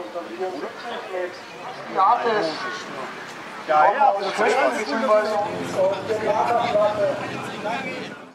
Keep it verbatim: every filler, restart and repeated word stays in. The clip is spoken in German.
vierundsiebzig mit Pilates. Ja, ja, aber das beziehungsweise auf der Lagerplatte.